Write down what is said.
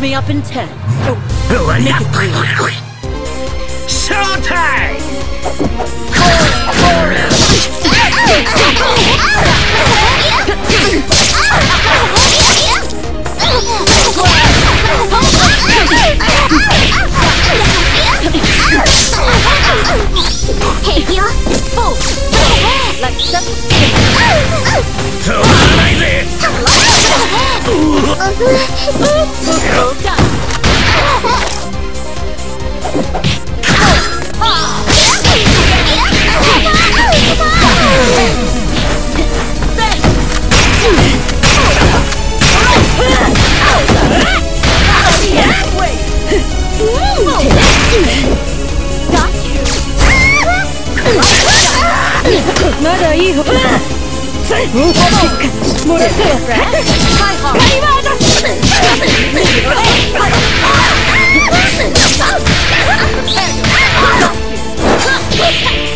me up in 10. Make it real. Showtime! Hey, here. Oh, let's set the stage. 止まらないぜ。 まだいい方。もれそうや。はいはい。